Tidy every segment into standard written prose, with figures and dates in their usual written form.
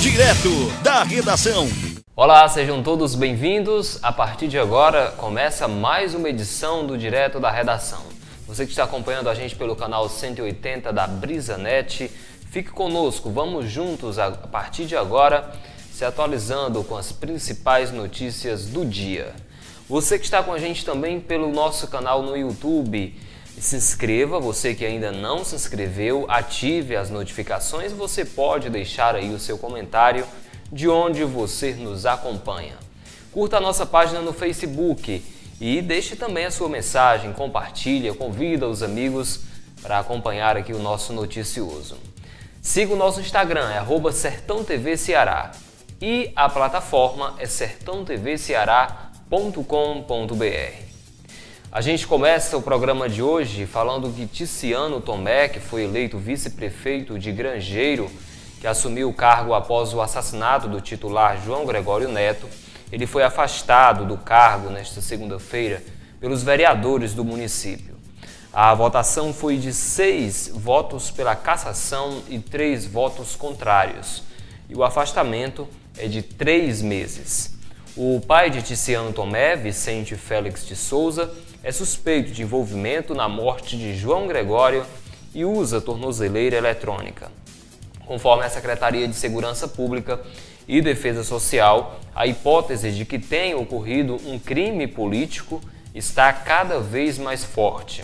Direto da redação. Olá, sejam todos bem-vindos. A partir de agora começa mais uma edição do Direto da Redação. Você que está acompanhando a gente pelo canal 180 da BrisaNet, fique conosco, vamos juntos a partir de agora se atualizando com as principais notícias do dia. Você que está com a gente também pelo nosso canal no YouTube, se inscreva, você que ainda não se inscreveu, ative as notificações, você pode deixar aí o seu comentário de onde você nos acompanha. Curta a nossa página no Facebook e deixe também a sua mensagem, compartilha, convida os amigos para acompanhar aqui o nosso noticioso. Siga o nosso Instagram, é @sertãotvceará e a plataforma é sertãotvceará.com.br. A gente começa o programa de hoje falando que Ticiano Tomé, que foi eleito vice-prefeito de Grangeiro, que assumiu o cargo após o assassinato do titular João Gregório Neto, ele foi afastado do cargo nesta segunda-feira pelos vereadores do município. A votação foi de 6 votos pela cassação e 3 votos contrários, e o afastamento é de 3 meses. O pai de Ticiano Tomé, Vicente Félix de Souza, é suspeito de envolvimento na morte de João Gregório e usa tornozeleira eletrônica. Conforme a Secretaria de Segurança Pública e Defesa Social, a hipótese de que tenha ocorrido um crime político está cada vez mais forte.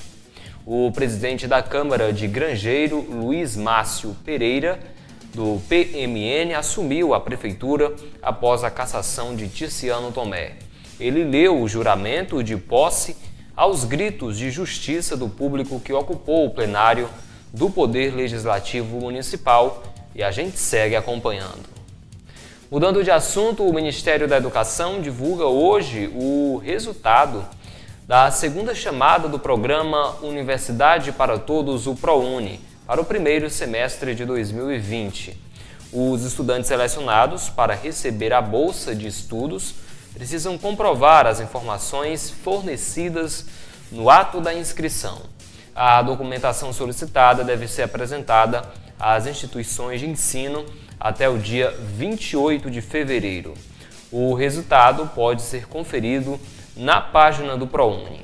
O presidente da Câmara de Grangeiro, Luiz Márcio Pereira, do PMN, assumiu a prefeitura após a cassação de Ticiano Tomé. Ele leu o juramento de posse aos gritos de justiça do público que ocupou o plenário do Poder Legislativo Municipal, e a gente segue acompanhando. Mudando de assunto, o Ministério da Educação divulga hoje o resultado da segunda chamada do programa Universidade para Todos, o ProUni, para o primeiro semestre de 2020. Os estudantes selecionados para receber a bolsa de estudos precisam comprovar as informações fornecidas no ato da inscrição. A documentação solicitada deve ser apresentada às instituições de ensino até o dia 28 de fevereiro. O resultado pode ser conferido na página do ProUni.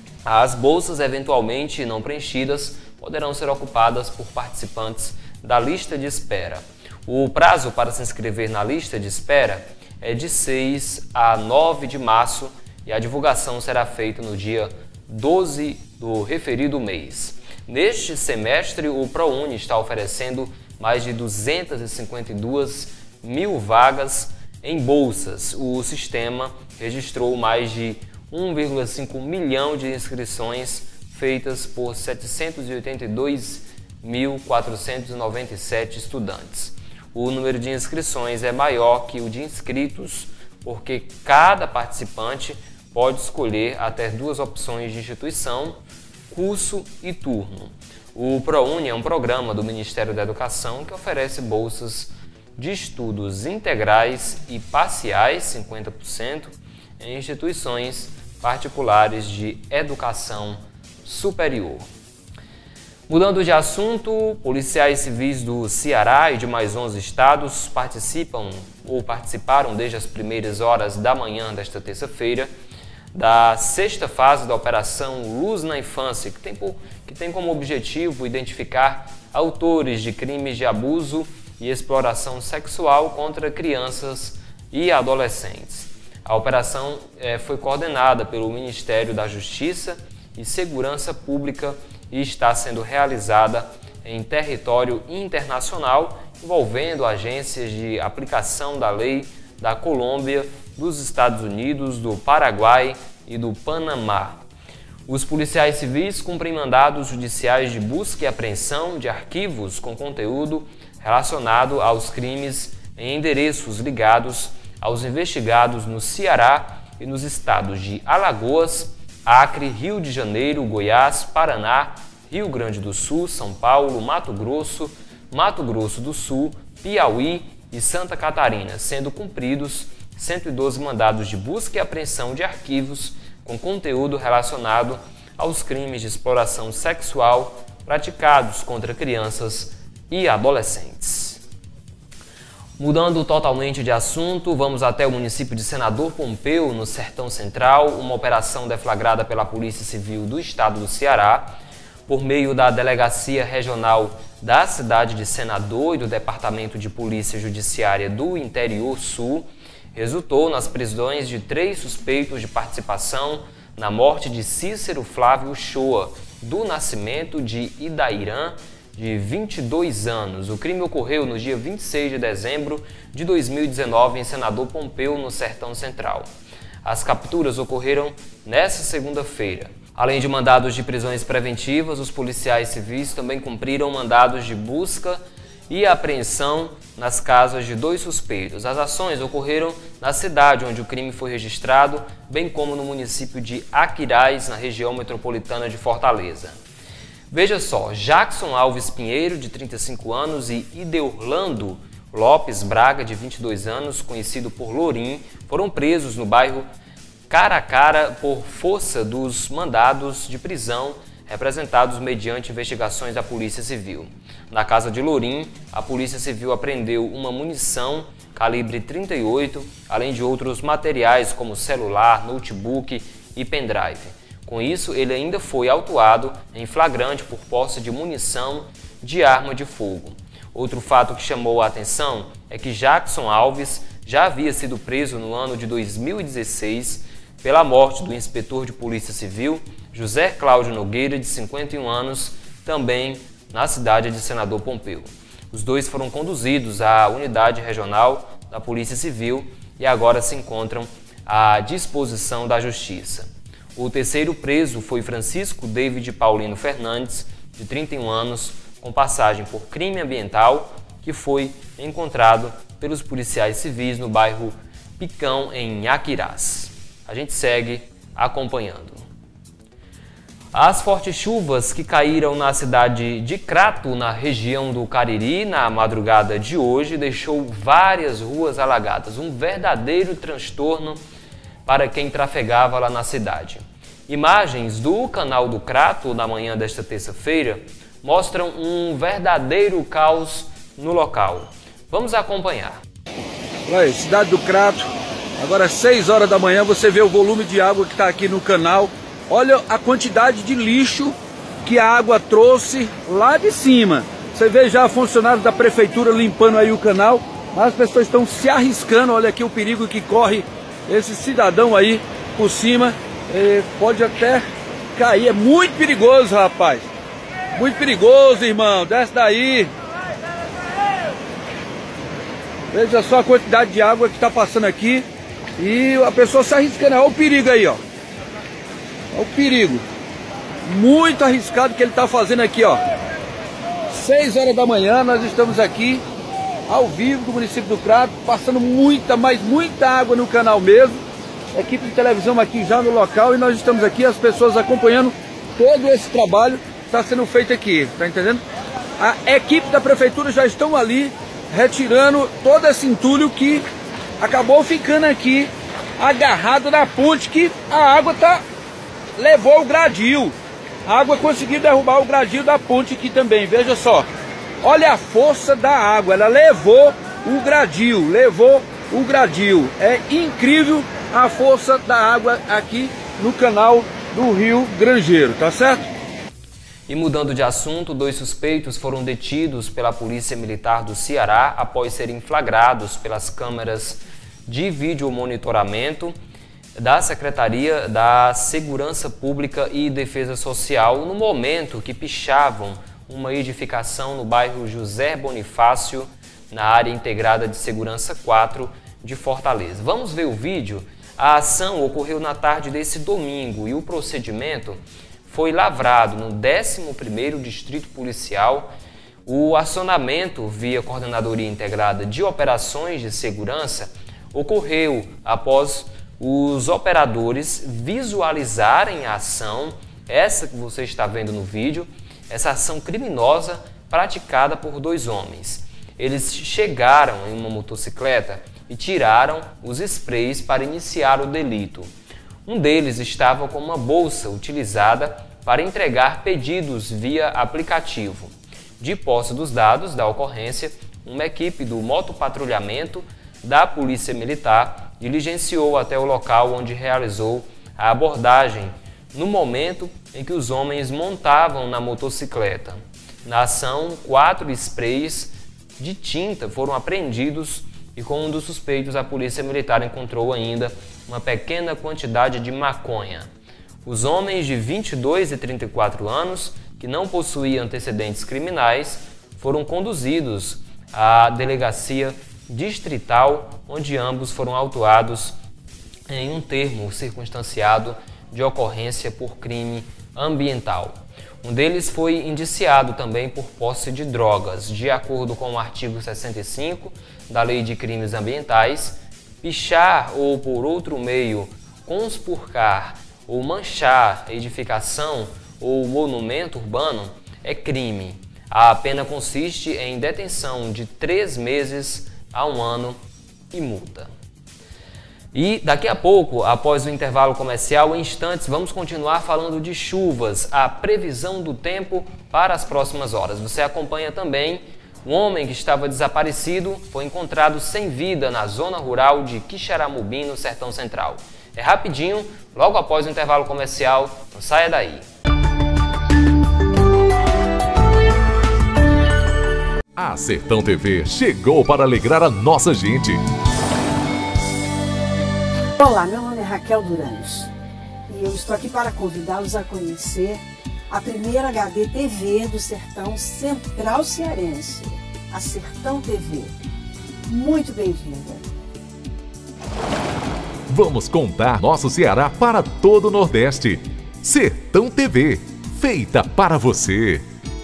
As bolsas eventualmente não preenchidas poderão ser ocupadas por participantes da lista de espera. O prazo para se inscrever na lista de espera é de 6 a 9 de março e a divulgação será feita no dia 12 do referido mês. Neste semestre, o ProUni está oferecendo mais de 252 mil vagas em bolsas. O sistema registrou mais de 1,5 milhão de inscrições feitas por 782.497 estudantes. O número de inscrições é maior que o de inscritos, porque cada participante pode escolher até 2 opções de instituição, curso e turno. O ProUni é um programa do Ministério da Educação que oferece bolsas de estudos integrais e parciais, 50%, em instituições particulares de educação superior. Mudando de assunto, policiais civis do Ceará e de mais 11 estados participaram desde as primeiras horas da manhã desta terça-feira da 6ª fase da Operação Luz na Infância, que tem como objetivo identificar autores de crimes de abuso e exploração sexual contra crianças e adolescentes. A operação foi coordenada pelo Ministério da Justiça e Segurança Pública e está sendo realizada em território internacional, envolvendo agências de aplicação da lei da Colômbia, dos Estados Unidos, do Paraguai e do Panamá. Os policiais civis cumprem mandados judiciais de busca e apreensão de arquivos com conteúdo relacionado aos crimes em endereços ligados aos investigados no Ceará e nos estados de Alagoas, Acre, Rio de Janeiro, Goiás, Paraná, Rio Grande do Sul, São Paulo, Mato Grosso do Sul, Piauí e Santa Catarina, sendo cumpridos 112 mandados de busca e apreensão de arquivos com conteúdo relacionado aos crimes de exploração sexual praticados contra crianças e adolescentes. Mudando totalmente de assunto, vamos até o município de Senador Pompeu, no Sertão Central, uma operação deflagrada pela Polícia Civil do Estado do Ceará, por meio da Delegacia Regional da cidade de Senador e do Departamento de Polícia Judiciária do Interior Sul, resultou nas prisões de 3 suspeitos de participação na morte de Cícero Flávio Shoa, do Nascimento de Idairã, de 22 anos. O crime ocorreu no dia 26 de dezembro de 2019 em Senador Pompeu, no Sertão Central. As capturas ocorreram nesta segunda-feira. Além de mandados de prisões preventivas, os policiais civis também cumpriram mandados de busca e apreensão nas casas de 2 suspeitos. As ações ocorreram na cidade onde o crime foi registrado, bem como no município de Aquiraz, na região metropolitana de Fortaleza. Veja só, Jackson Alves Pinheiro, de 35 anos, e Ideorlando Lopes Braga, de 22 anos, conhecido por Lourim, foram presos no bairro Caracara por força dos mandados de prisão representados mediante investigações da Polícia Civil. Na casa de Lourim, a Polícia Civil apreendeu uma munição calibre 38, além de outros materiais como celular, notebook e pendrive. Com isso, ele ainda foi autuado em flagrante por posse de munição de arma de fogo. Outro fato que chamou a atenção é que Jackson Alves já havia sido preso no ano de 2016 pela morte do inspetor de Polícia Civil José Cláudio Nogueira, de 51 anos, também na cidade de Senador Pompeu. Os dois foram conduzidos à unidade regional da Polícia Civil e agora se encontram à disposição da Justiça. O terceiro preso foi Francisco David Paulino Fernandes, de 31 anos, com passagem por crime ambiental, que foi encontrado pelos policiais civis no bairro Picão, em Aquiraz. A gente segue acompanhando. As fortes chuvas que caíram na cidade de Crato, na região do Cariri, na madrugada de hoje, deixou várias ruas alagadas, um verdadeiro transtorno para quem trafegava lá na cidade. Imagens do canal do Crato na manhã desta terça-feira mostram um verdadeiro caos no local. Vamos acompanhar. Olha aí, cidade do Crato, agora às 6 horas da manhã, você vê o volume de água que está aqui no canal. Olha a quantidade de lixo que a água trouxe lá de cima. Você vê já funcionários da prefeitura limpando aí o canal, mas as pessoas estão se arriscando. Olha aqui o perigo que corre esse cidadão aí por cima. Pode até cair, é muito perigoso, rapaz. Muito perigoso, irmão, desce daí. Veja só a quantidade de água que está passando aqui e a pessoa se arriscando. Olha o perigo aí, ó. Olha o perigo. Muito arriscado que ele está fazendo aqui, ó. 6 horas da manhã, nós estamos aqui ao vivo do município do Crato, passando muita, mas muita água no canal mesmo. Equipe de televisão aqui já no local e nós estamos aqui, as pessoas acompanhando todo esse trabalho que está sendo feito aqui, tá entendendo? A equipe da prefeitura já estão ali retirando todo esse entulho que acabou ficando aqui agarrado na ponte, que a água levou o gradil. A água conseguiu derrubar o gradil da ponte aqui também, veja só. Olha a força da água, ela levou o gradil, É incrível a força da água aqui no canal do Rio Grangeiro, tá certo? E mudando de assunto, 2 suspeitos foram detidos pela Polícia Militar do Ceará após serem flagrados pelas câmeras de videomonitoramento da Secretaria da Segurança Pública e Defesa Social no momento que pichavam uma edificação no bairro José Bonifácio, na área integrada de Segurança 4 de Fortaleza. Vamos ver o vídeo? A ação ocorreu na tarde desse domingo e o procedimento foi lavrado no 11º Distrito Policial. O acionamento via Coordenadoria Integrada de Operações de Segurança ocorreu após os operadores visualizarem a ação, essa que você está vendo no vídeo, essa ação criminosa praticada por 2 homens. Eles chegaram em uma motocicleta e tiraram os sprays para iniciar o delito. Um deles estava com uma bolsa utilizada para entregar pedidos via aplicativo. De posse dos dados da ocorrência, uma equipe do motopatrulhamento da Polícia Militar diligenciou até o local onde realizou a abordagem no momento em que os homens montavam na motocicleta. Na ação, 4 sprays de tinta foram apreendidos e com um dos suspeitos a Polícia Militar encontrou ainda uma pequena quantidade de maconha. Os homens de 22 e 34 anos, que não possuíam antecedentes criminais, foram conduzidos à delegacia distrital, onde ambos foram autuados em um termo circunstanciado de ocorrência por crime ambiental. Um deles foi indiciado também por posse de drogas. De acordo com o artigo 65 da Lei de Crimes Ambientais, pichar ou por outro meio conspurcar ou manchar edificação ou monumento urbano é crime. A pena consiste em detenção de 3 meses a 1 ano e multa. E daqui a pouco, após o intervalo comercial, em instantes, vamos continuar falando de chuvas, a previsão do tempo para as próximas horas. Você acompanha também um homem que estava desaparecido, foi encontrado sem vida na zona rural de Quixaramubim, no Sertão Central. É rapidinho, logo após o intervalo comercial, não saia daí. A Sertão TV chegou para alegrar a nossa gente. Olá, meu nome é Raquel Durães e eu estou aqui para convidá-los a conhecer a primeira HD TV do Sertão Central Cearense, a Sertão TV. Muito bem-vinda! Vamos contar nosso Ceará para todo o Nordeste. Sertão TV, feita para você.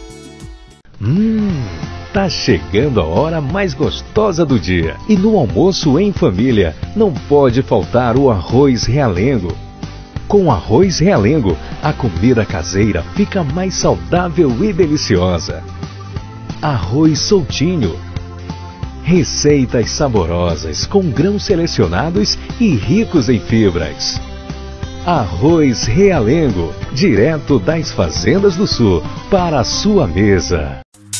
Tá chegando a hora mais gostosa do dia. E no almoço em família, não pode faltar o arroz realengo. Com arroz realengo, a comida caseira fica mais saudável e deliciosa. Arroz soltinho. Receitas saborosas com grãos selecionados e ricos em fibras. Arroz realengo, direto das fazendas do sul para a sua mesa.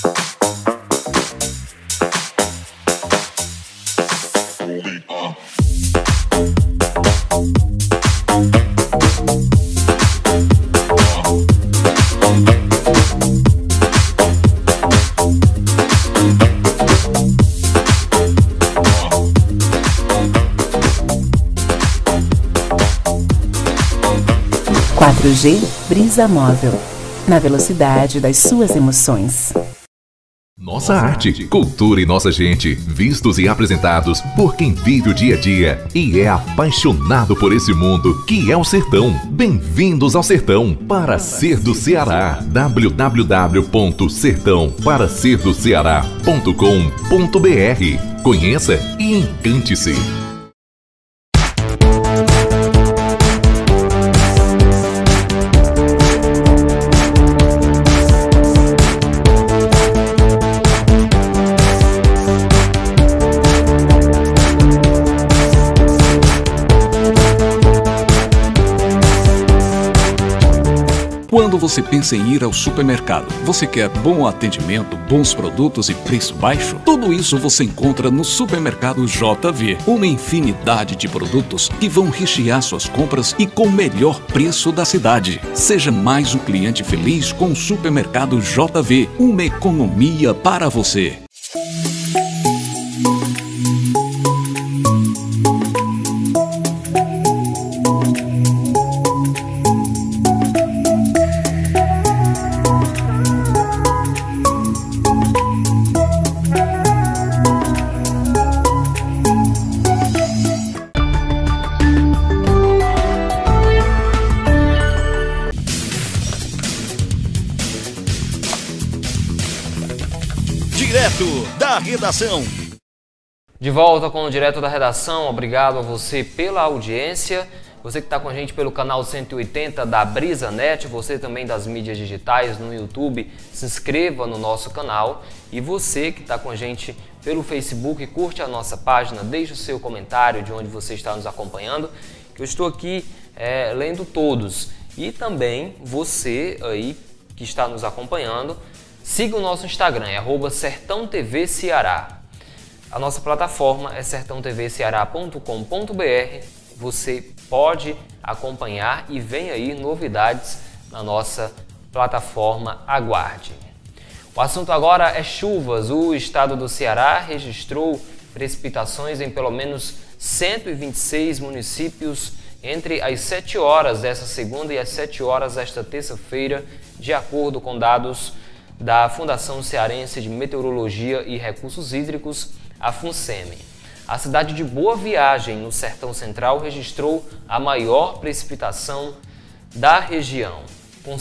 Brisa Móvel, na velocidade das suas emoções. Nossa arte, cultura e nossa gente, vistos e apresentados por quem vive o dia a dia e é apaixonado por esse mundo que é o sertão. Bem-vindos ao Sertão para Ser do Ceará. www.sertãoparaserdocceará.com.br. Conheça e encante-se. Quando você pensa em ir ao supermercado, você quer bom atendimento, bons produtos e preço baixo? Tudo isso você encontra no Supermercado JV. Uma infinidade de produtos que vão rechear suas compras e com o melhor preço da cidade. Seja mais um cliente feliz com o Supermercado JV. Uma economia para você. Direto da redação. De volta com o Direto da Redação, obrigado a você pela audiência, você que está com a gente pelo canal 180 da BrisaNet, você também das mídias digitais no YouTube, se inscreva no nosso canal e você que está com a gente pelo Facebook, curte a nossa página, deixe o seu comentário de onde você está nos acompanhando, que eu estou aqui lendo todos. E também você aí que está nos acompanhando, Siga o nosso Instagram, é @sertãotvceará. A nossa plataforma é sertãotvceará.com.br. Você pode acompanhar e vem aí novidades na nossa plataforma. Aguarde. O assunto agora é chuvas. O estado do Ceará registrou precipitações em pelo menos 126 municípios entre as 7 horas dessa segunda e as 7 horas desta terça-feira, de acordo com dados da Fundação Cearense de Meteorologia e Recursos Hídricos, a FUNSEMI. A cidade de Boa Viagem, no Sertão Central, registrou a maior precipitação da região, com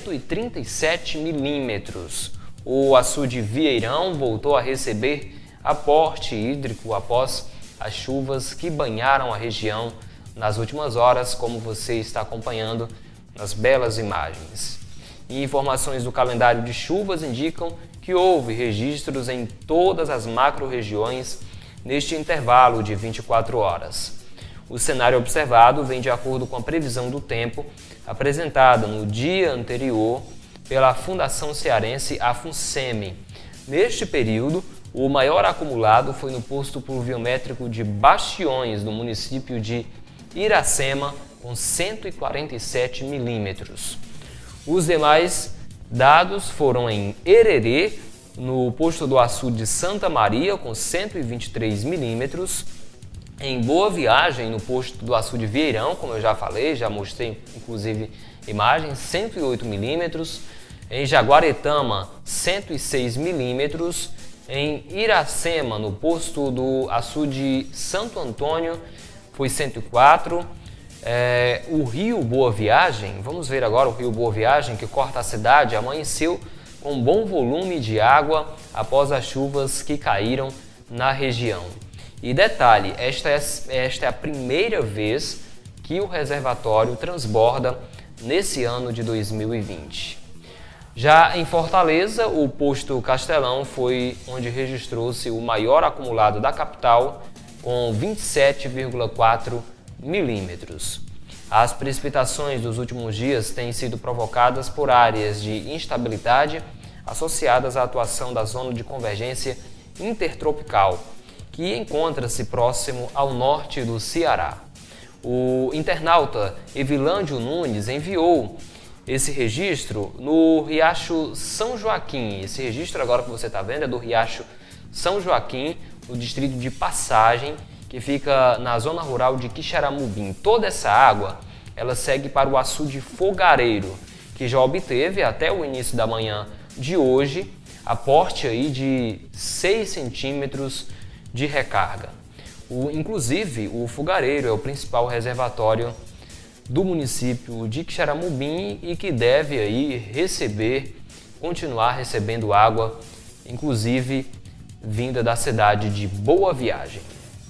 137 milímetros. O açude Vieirão voltou a receber aporte hídrico após as chuvas que banharam a região nas últimas horas, como você está acompanhando nas belas imagens. E informações do calendário de chuvas indicam que houve registros em todas as macro-regiões neste intervalo de 24 horas. O cenário observado vem de acordo com a previsão do tempo apresentada no dia anterior pela Fundação Cearense, a FUNSEMI. Neste período, o maior acumulado foi no posto pluviométrico de Bastiões, no município de Iracema, com 147 milímetros. Os demais dados foram em Hererê, no posto do açude de Santa Maria, com 123 milímetros, em Boa Viagem, no posto do açude Vieirão, como eu já falei, já mostrei inclusive imagens, 108 milímetros, em Jaguaretama, 106 milímetros, em Iracema, no posto do açude Santo Antônio, foi 104. O rio Boa Viagem, vamos ver agora o rio Boa Viagem, que corta a cidade, amanheceu com bom volume de água após as chuvas que caíram na região. E detalhe, esta é a primeira vez que o reservatório transborda nesse ano de 2020. Já em Fortaleza, o posto Castelão foi onde registrou-se o maior acumulado da capital, com 27,4 milímetros. As precipitações dos últimos dias têm sido provocadas por áreas de instabilidade associadas à atuação da zona de convergência intertropical, que encontra-se próximo ao norte do Ceará. O internauta Evilândio Nunes enviou esse registro no Riacho São Joaquim. Esse registro agora que você está vendo é do Riacho São Joaquim, no distrito de Passagem, que fica na zona rural de Quixeramobim. Toda essa água ela segue para o açude Fogareiro, que já obteve até o início da manhã de hoje aporte aí de 6 centímetros de recarga. Inclusive, o Fogareiro é o principal reservatório do município de Quixeramobim e que deve aí continuar recebendo água, inclusive vinda da cidade de Boa Viagem.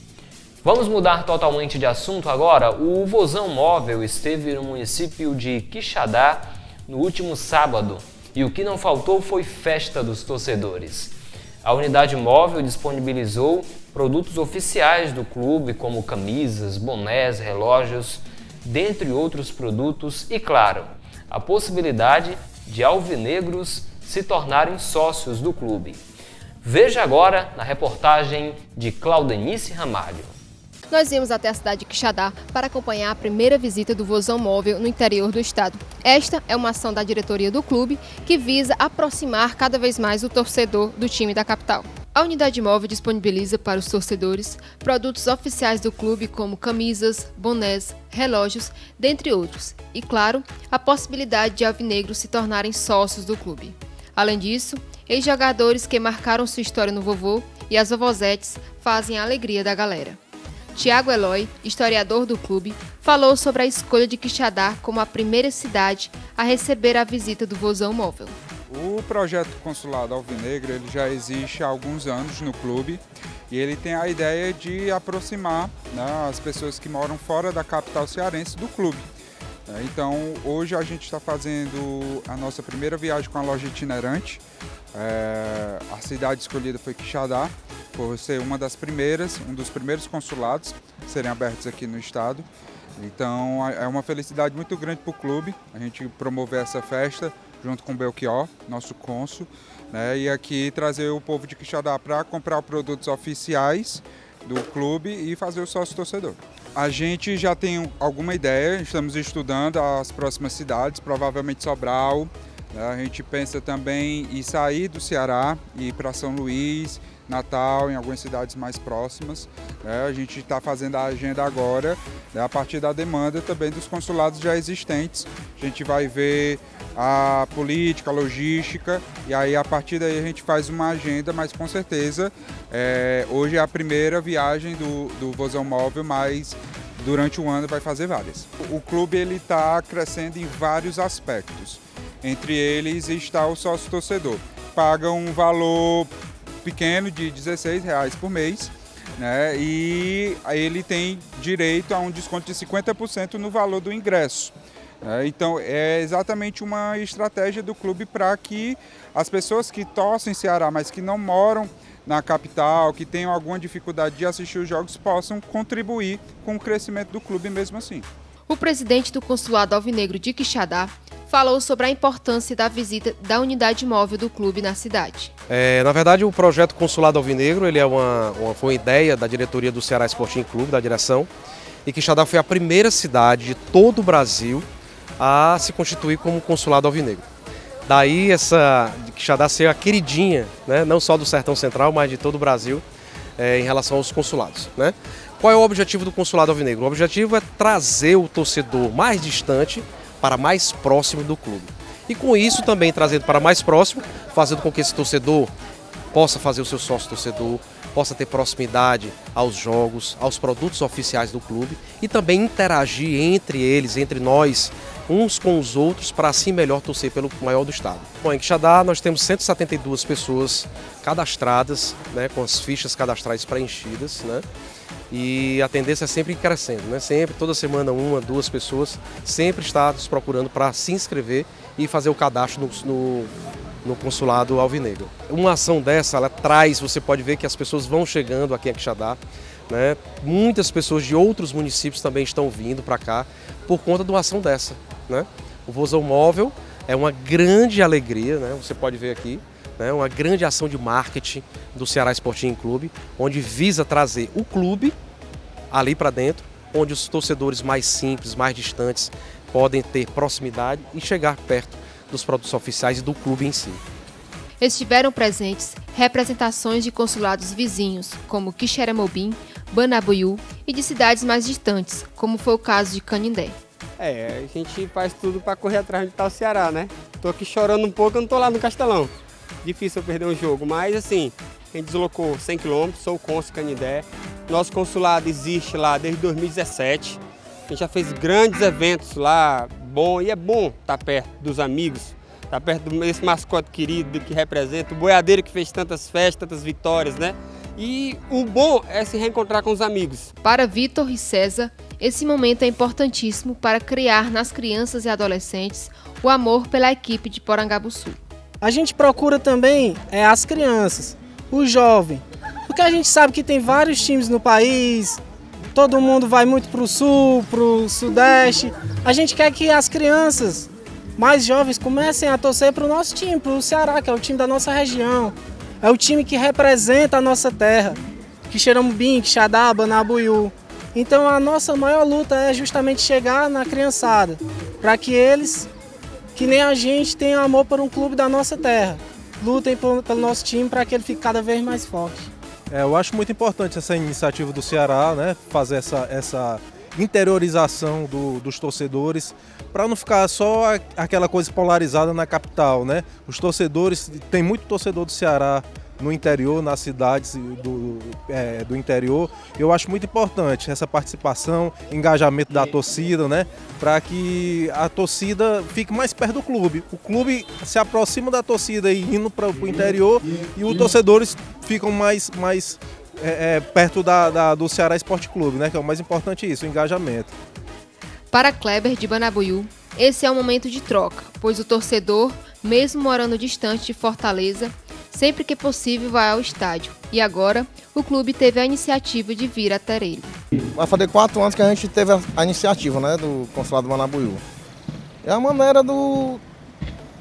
Vamos mudar totalmente de assunto agora. O Vozão Móvel esteve no município de Quixadá no último sábado e o que não faltou foi festa dos torcedores. A unidade móvel disponibilizou produtos oficiais do clube, como camisas, bonés, relógios, dentre outros produtos e, claro, a possibilidade de alvinegros se tornarem sócios do clube. Veja agora na reportagem de Claudenice Ramalho. Nós viemos até a cidade de Quixadá para acompanhar a primeira visita do Vozão Móvel no interior do estado. Esta é uma ação da diretoria do clube que visa aproximar cada vez mais o torcedor do time da capital. A unidade móvel disponibiliza para os torcedores produtos oficiais do clube como camisas, bonés, relógios, dentre outros. E, claro, a possibilidade de alvinegros se tornarem sócios do clube. Além disso, ex-jogadores que marcaram sua história no vovô e as vovozetes fazem a alegria da galera. Tiago Eloy, historiador do clube, falou sobre a escolha de Quixadá como a primeira cidade a receber a visita do Vozão Móvel. O projeto Consulado Alvinegro ele já existe há alguns anos no clube e ele tem a ideia de aproximar, né, as pessoas que moram fora da capital cearense do clube. Então, hoje a gente está fazendo a nossa primeira viagem com a loja itinerante. A cidade escolhida foi Quixadá, por ser uma das primeiras, um dos primeiros consulados a serem abertos aqui no estado. Então, é uma felicidade muito grande para o clube a gente promover essa festa junto com o Belchior, nosso cônsul, né, e aqui trazer o povo de Quixadá para comprar produtos oficiais do clube e fazer o sócio torcedor. A gente já tem alguma ideia, estamos estudando as próximas cidades, provavelmente Sobral. A gente pensa também em sair do Ceará e ir para São Luís, Natal, em algumas cidades mais próximas. A gente está fazendo a agenda agora, a partir da demanda também dos consulados já existentes. A gente vai ver a política, a logística, e aí a partir daí a gente faz uma agenda, mas com certeza hoje é a primeira viagem do Vozão Móvel, mas durante o ano vai fazer várias. O clube está crescendo em vários aspectos. Entre eles está o sócio torcedor. Paga um valor pequeno de R$16 por mês, né? E ele tem direito a um desconto de 50% no valor do ingresso. Então é exatamente uma estratégia do clube para que as pessoas que torcem Ceará, mas que não moram na capital, que tenham alguma dificuldade de assistir os jogos, possam contribuir com o crescimento do clube mesmo assim. O presidente do Consulado Alvinegro de Quixadá falou sobre a importância da visita da unidade móvel do clube na cidade. Na verdade, o projeto Consulado Alvinegro ele foi uma ideia da diretoria do Ceará Sporting Clube, da direção, e Quixadá foi a primeira cidade de todo o Brasil a se constituir como Consulado Alvinegro. Daí de Quixadá ser a queridinha, né, não só do Sertão Central, mas de todo o Brasil em relação aos consulados, né? Qual é o objetivo do Consulado Alvinegro? O objetivo é trazer o torcedor mais distante para mais próximo do clube. E com isso também trazendo para mais próximo, fazendo com que esse torcedor possa fazer o seu sócio torcedor, possa ter proximidade aos jogos, aos produtos oficiais do clube e também interagir entre eles, entre nós, uns com os outros, para assim melhor torcer pelo maior do estado. Bom, em Quixadá nós temos 172 pessoas cadastradas, né, com as fichas cadastrais preenchidas, né? E a tendência é sempre ir crescendo, né? Sempre, toda semana, 1, 2 pessoas sempre está nos procurando para se inscrever e fazer o cadastro no Consulado Alvinegro. Uma ação dessa, ela traz, você pode ver que as pessoas vão chegando aqui a Quixadá, né? Muitas pessoas de outros municípios também estão vindo para cá por conta de uma ação dessa, né? O Vozão Móvel é uma grande alegria, né? Você pode ver aqui, né? Uma grande ação de marketing do Ceará Sporting Clube, onde visa trazer o clube ali para dentro, onde os torcedores mais simples, mais distantes, podem ter proximidade e chegar perto dos produtos oficiais e do clube em si. Estiveram presentes representações de consulados vizinhos, como Quixeramobim, Banabuiú e de cidades mais distantes, como foi o caso de Canindé. A gente faz tudo para correr atrás de tal Ceará, né? Tô aqui chorando um pouco, eu não tô lá no Castelão. Difícil eu perder um jogo, mas assim, a gente deslocou 100 km, sou o cônsul Canindé. Nosso consulado existe lá desde 2017. A gente já fez grandes eventos lá, bom, e é bom estar perto dos amigos, estar perto desse mascote querido que representa, o boiadeiro que fez tantas festas, tantas vitórias, né? E o bom é se reencontrar com os amigos. Para Vitor e César, esse momento é importantíssimo para criar nas crianças e adolescentes o amor pela equipe de Porangabuçu. A gente procura também as crianças, o jovem, porque a gente sabe que tem vários times no país, todo mundo vai muito para o sul, para o sudeste. A gente quer que as crianças mais jovens comecem a torcer para o nosso time, para o Ceará, que é o time da nossa região. É o time que representa a nossa terra, Quixeramobim, Quixadá, Banabuiú. Então a nossa maior luta é justamente chegar na criançada, para que eles, que nem a gente, tenham amor por um clube da nossa terra. Lutem pelo nosso time para que ele fique cada vez mais forte. Eu acho muito importante essa iniciativa do Ceará, né? Fazer essa interiorização dos torcedores, para não ficar só aquela coisa polarizada na capital, né? Os torcedores, tem muito torcedor do Ceará no interior, nas cidades do interior. Eu acho muito importante essa participação, engajamento da torcida, né? Para que a torcida fique mais perto do clube. O clube se aproxima da torcida e indo para o interior, e os torcedores ficam mais perto do Ceará Esporte Clube, né? Que é o mais importante isso, o engajamento. Para Kleber de Banabuiú, esse é um momento de troca, pois o torcedor, mesmo morando distante de Fortaleza, sempre que possível vai ao estádio. E agora, o clube teve a iniciativa de vir até ele. Vai fazer 4 anos que a gente teve a iniciativa, né, do Consulado Banabuiú. É a maneira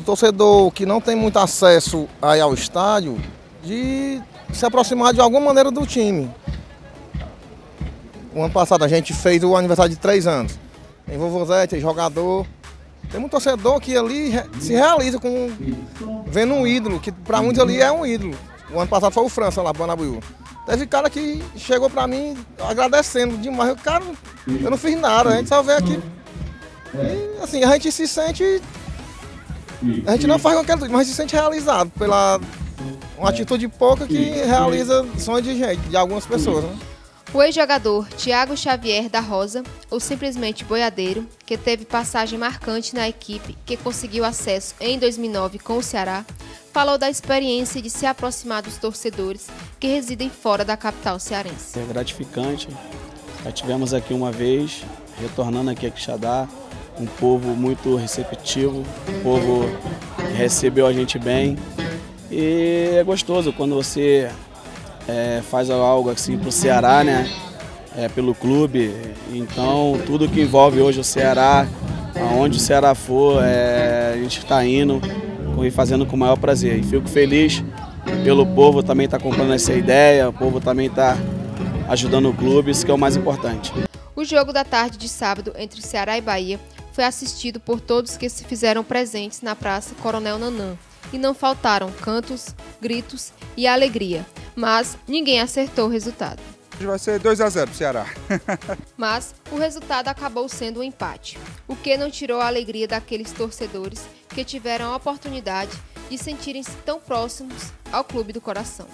torcedor que não tem muito acesso aí ao estádio, de se aproximar de alguma maneira do time. O ano passado a gente fez o aniversário de 3 anos. Tem vovozete, tem jogador. Tem um torcedor que ali se realiza vendo um ídolo, que para muitos ali é um ídolo. O ano passado foi o França lá, Banabuiú. Teve cara que chegou para mim agradecendo demais. Eu, cara, eu não fiz nada, a gente só veio aqui. E assim, a gente se sente. A gente não faz qualquer coisa, mas a gente se sente realizado pela uma atitude pouca que realiza sonhos de gente, de algumas pessoas, né? O ex-jogador Thiago Xavier da Rosa, ou simplesmente Boiadeiro, que teve passagem marcante na equipe que conseguiu acesso em 2009 com o Ceará, falou da experiência de se aproximar dos torcedores que residem fora da capital cearense. É gratificante, já tivemos aqui uma vez, retornando aqui a Quixadá, um povo muito receptivo, um povo que recebeu a gente bem e é gostoso quando você faz algo assim para o Ceará, né? Pelo clube. Então, tudo que envolve hoje o Ceará, aonde o Ceará for, a gente está indo e fazendo com o maior prazer. E fico feliz pelo povo também estar comprando essa ideia, o povo também está ajudando o clube, isso que é o mais importante. O jogo da tarde de sábado entre Ceará e Bahia foi assistido por todos que se fizeram presentes na Praça Coronel Nanã. E não faltaram cantos, gritos e alegria, mas ninguém acertou o resultado. Vai ser 2-0 pro Ceará. Mas o resultado acabou sendo um empate, o que não tirou a alegria daqueles torcedores que tiveram a oportunidade de sentirem-se tão próximos ao Clube do Coração.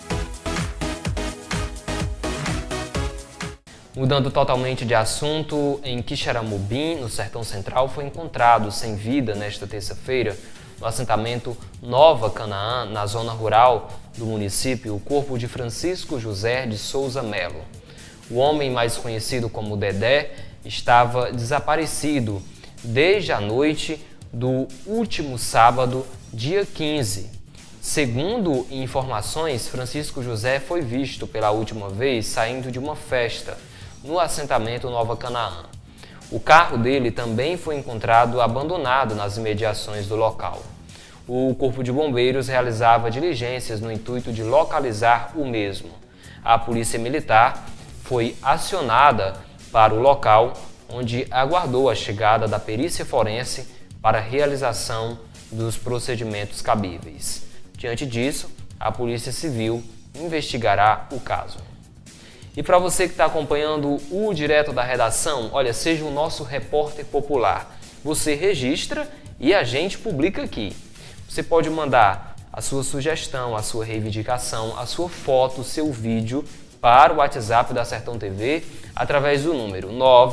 Mudando totalmente de assunto, em Quixeramobim, no Sertão Central, foi encontrado sem vida nesta terça-feira, no assentamento Nova Canaã, na zona rural do município, o corpo de Francisco José de Souza Melo. O homem, mais conhecido como Dedé, estava desaparecido desde a noite do último sábado, dia 15. Segundo informações, Francisco José foi visto pela última vez saindo de uma festa no assentamento Nova Canaã. O carro dele também foi encontrado abandonado nas imediações do local. O Corpo de Bombeiros realizava diligências no intuito de localizar o mesmo. A Polícia Militar foi acionada para o local, onde aguardou a chegada da perícia forense para a realização dos procedimentos cabíveis. Diante disso, a Polícia Civil investigará o caso. E para você que está acompanhando o Direto da Redação, olha, seja o nosso repórter popular. Você registra e a gente publica aqui. Você pode mandar a sua sugestão, a sua reivindicação, a sua foto, o seu vídeo para o WhatsApp da Sertão TV através do número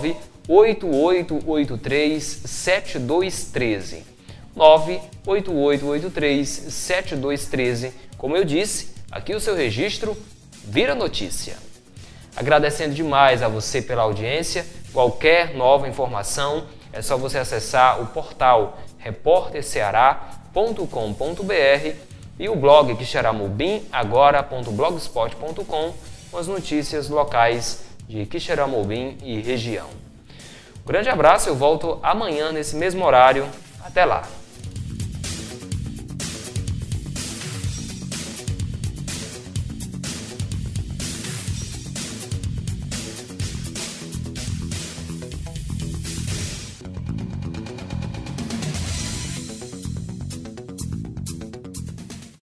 988837213. 988837213. Como eu disse, aqui o seu registro vira notícia. Agradecendo demais a você pela audiência. Qualquer nova informação é só você acessar o portal repórterceará.com.br e o blog quixeramobimagora.blogspot.com com as notícias locais de Quixeramobim e região. Um grande abraço, eu volto amanhã nesse mesmo horário. Até lá!